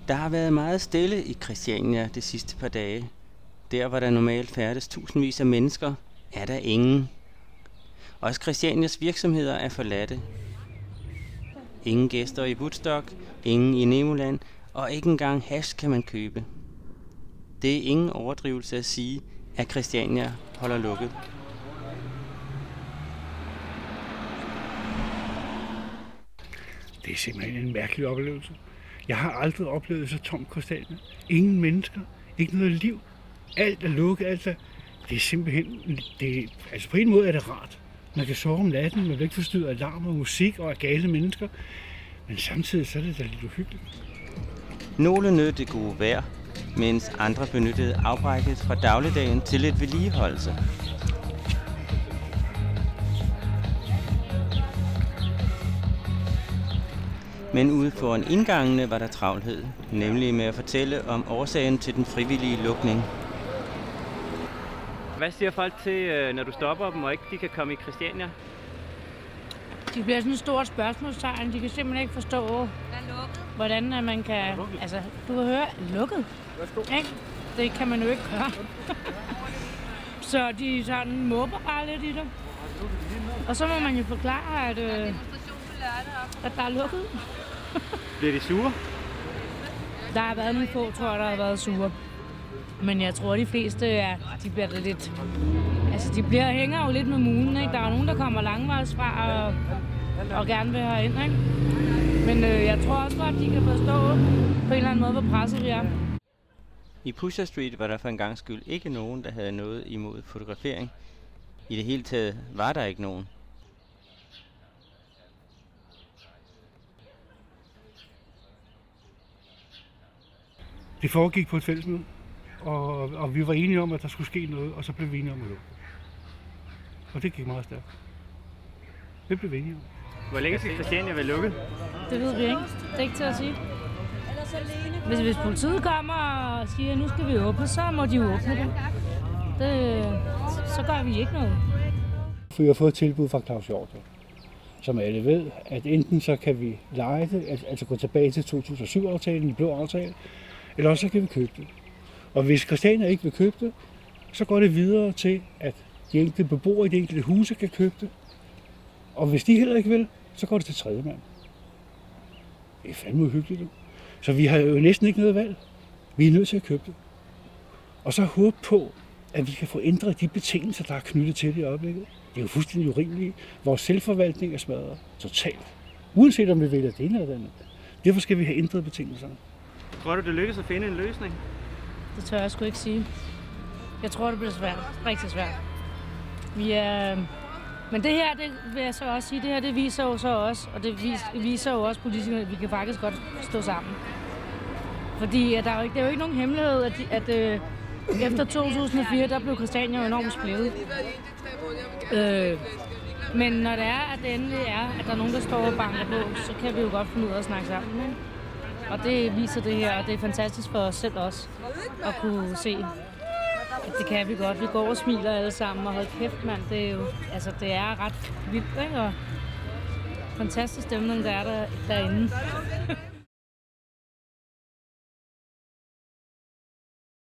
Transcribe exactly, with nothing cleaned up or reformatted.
Der har været meget stille i Christiania de sidste par dage. Der, hvor der normalt færdes tusindvis af mennesker, er der ingen. Også Christianias virksomheder er forladte. Ingen gæster i Woodstock, ingen i Nemoland, og ikke engang hash kan man købe. Det er ingen overdrivelse at sige, at Christiania holder lukket. Det er simpelthen en mærkelig oplevelse. Jeg har aldrig oplevet så tomt Christiania. Ingen mennesker, ikke noget liv. Alt er lukket, alt er... Det er simpelthen... Det, altså på en måde er det rart. Man kan sove om natten, man bliver ikke forstyrret af larm og musik og af gale mennesker. Men samtidig så er det da lidt uhyggeligt. Nogle nød det gode vejr, mens andre benyttede afbrækket fra dagligdagen til lidt vedligeholdelse. Men ude foran indgangene var der travlhed, nemlig med at fortælle om årsagen til den frivillige lukning. Hvad siger folk til, når du stopper dem, og ikke de kan komme i Christiania? De bliver sådan et stort spørgsmålstegn. De kan simpelthen ikke forstå, hvordan man kan... Altså, du kan høre, lukket. Ikke? Det kan man jo ikke gøre. Så de sådan mobber bare lidt i det. Og så må man jo forklare, at, øh, at der er lukket. Bliver de sure? Der har været nogle få, tror jeg, der har været sure. Men jeg tror, de fleste er, de bliver lidt... Altså, de bliver, hænger jo lidt med mulen, ikke? Der er nogen, der kommer langvejs fra og, og gerne vil herind, ikke? Men øh, jeg tror også godt, de kan forstå på en eller anden måde, hvor presset vi er. I Pusher Street var der for en gang skyld ikke nogen, der havde noget imod fotografering. I det hele taget var der ikke nogen. Det foregik på et fællesmøde, og, og vi var enige om, at der skulle ske noget, og så blev vi enige om at lukke. Og det gik meget stærkt. Det blev vi enige om. Hvor længe skal Christiania være lukket? Det ved vi ikke. Det er ikke til at sige. Hvis, hvis politiet kommer og siger, at nu skal vi åbne, så må de åbne det. det så gør vi ikke noget. Vi har fået et tilbud fra Claus Hjort, som alle ved, at enten så kan vi leje det, altså gå tilbage til to tusind og syv-aftalen, den blå aftale, eller også så kan vi købe det. Og hvis Christiania ikke vil købe det, så går det videre til, at de enkelte beboere i de enkelte huse kan købe det. Og hvis de heller ikke vil, så går det til tredje mand. Det er fandme uhyggeligt. Så vi har jo næsten ikke noget valg. Vi er nødt til at købe det. Og så håbe på, at vi kan få ændret de betingelser, der er knyttet til det i øjeblikket. Det er jo fuldstændig urimeligt. Vores selvforvaltning er smadret totalt. Uanset om vi vælger det ene eller det andet. Derfor skal vi have ændret betingelserne. Tror du, det lykkes at finde en løsning? Det tør jeg sgu ikke sige. Jeg tror, det bliver svært. Rigtig svært. Vi er... Men det her, det vil jeg så også sige, det her, det viser jo så også, og det viser jo også politikerne, at vi kan faktisk godt stå sammen. Fordi at der er jo ikke, det er jo ikke nogen hemmelighed, at, de, at øh, efter to tusind og fire, der blev Christiania jo enormt splittet. Øh, men når det er, at det endelig er, at der er nogen, der står og banker på, så kan vi jo godt finde ud af at snakke sammen. Ikke? Og det viser det her, og det er fantastisk for os selv også, at kunne se, at det kan vi godt. Vi går og smiler alle sammen, og hold kæft, mand, det er jo, altså det er ret vildt, ikke? Og fantastisk stemning, der er der, derinde.